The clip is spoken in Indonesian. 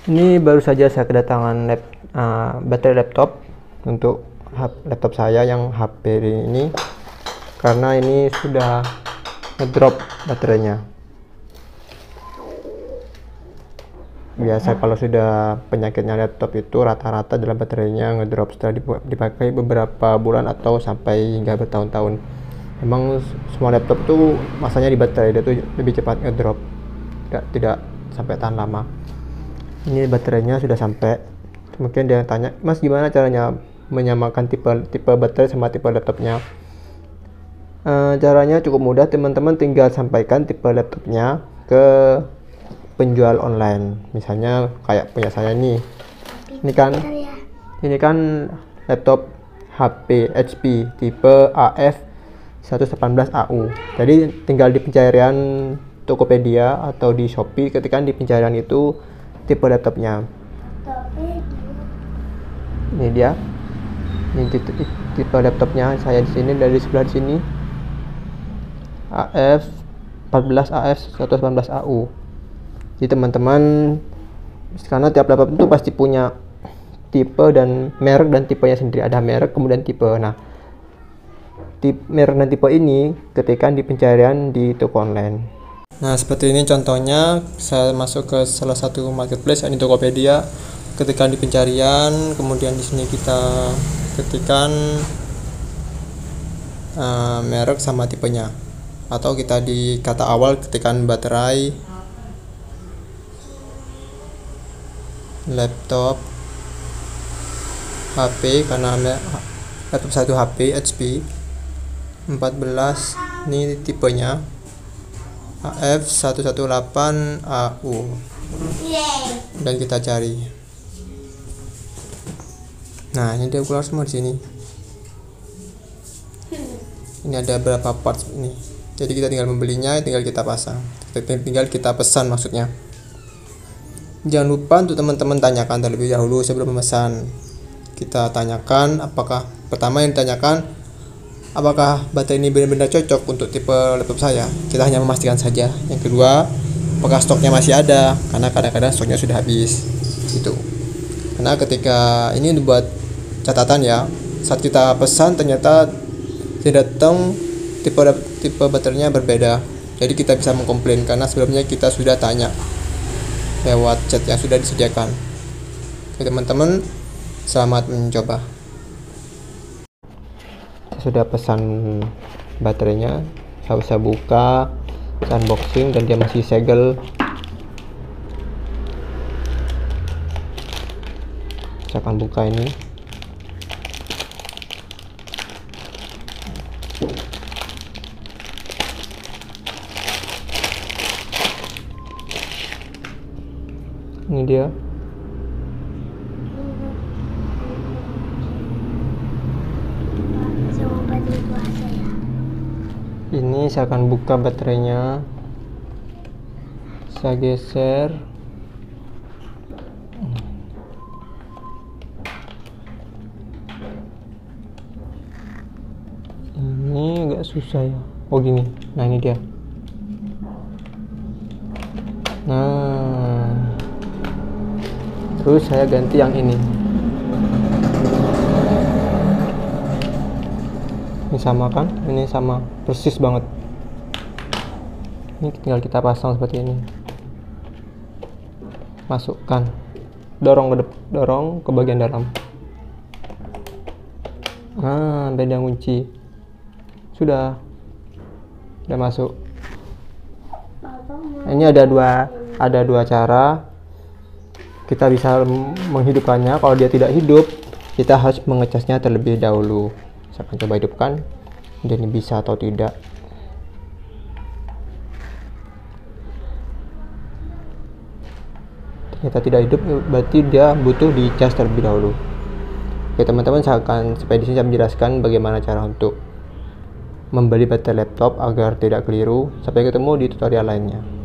Ini baru saja saya kedatangan baterai laptop untuk laptop saya yang HP ini, karena ini sudah ngedrop baterainya. Biasa kalau sudah penyakitnya laptop itu rata-rata dalam baterainya ngedrop setelah dipakai beberapa bulan atau sampai hingga bertahun-tahun. Emang semua laptop tuh masanya di baterai dia tuh lebih cepat ngedrop, tidak sampai tahan lama. Ini baterainya sudah sampai. Mungkin dia tanya, Mas gimana caranya menyamakan tipe baterai sama tipe laptopnya? Caranya cukup mudah, teman-teman tinggal sampaikan tipe laptopnya ke penjual online. Misalnya kayak punya saya nih. Ini kan laptop HP HP tipe AF 118AU. Jadi tinggal di pencarian Tokopedia atau di Shopee, ketika di pencarian itu tipe laptopnya. Ini dia. Ini tipe laptopnya saya di sini, dari sebelah sini. AF 14 AF 118AU. Jadi teman-teman, karena tiap laptop itu pasti punya tipe dan merek dan tipenya sendiri, ada merek kemudian tipe. Nah, merek dan tipe ini ketika di pencarian di toko online. Nah, seperti ini contohnya, saya masuk ke salah satu marketplace, ini Tokopedia. Ketika di pencarian, kemudian di sini kita ketikkan merek sama tipenya, atau kita di kata awal ketikkan baterai laptop HP, karena laptop satu HP HP 14, ini tipenya AF 118AU, dan kita cari. Nah, ini dia keluar semua di sini. Ini ada berapa parts ini. Jadi kita tinggal membelinya, tinggal kita pasang, tinggal kita pesan maksudnya. Jangan lupa untuk teman-teman tanyakan terlebih dahulu sebelum memesan. Kita tanyakan pertama yang ditanyakan, apakah baterai ini benar-benar cocok untuk tipe laptop saya. Kita hanya memastikan saja. Yang kedua, apakah stoknya masih ada, karena kadang-kadang stoknya sudah habis gitu. Karena ketika ini dibuat catatan ya, saat kita pesan ternyata tidak datang, tipe baterainya berbeda. Jadi kita bisa mengkomplain, karena sebelumnya kita sudah tanya lewat chat yang sudah disediakan. Oke teman-teman, selamat mencoba. Sudah pesan baterainya, saya buka, saya unboxing, dan dia masih segel. Saya akan buka ini. Ini dia. Ini saya akan buka baterainya, saya geser. Ini agak susah ya. Oh gini. Nah ini dia. Nah, terus saya ganti yang ini. Ini sama kan? Ini sama, persis banget. Ini tinggal kita pasang seperti ini. Masukkan, dorong ke bagian dalam. Nah, beda kunci. Sudah masuk. Ini ada dua cara kita bisa menghidupkannya. Kalau dia tidak hidup, kita harus mengecasnya terlebih dahulu. Saya akan coba hidupkan, dan ini bisa atau tidak. Ternyata tidak hidup, berarti dia butuh dicas terlebih dahulu. Oke teman-teman, sampai di sini saya menjelaskan bagaimana cara untuk membeli baterai laptop agar tidak keliru. Sampai ketemu di tutorial lainnya.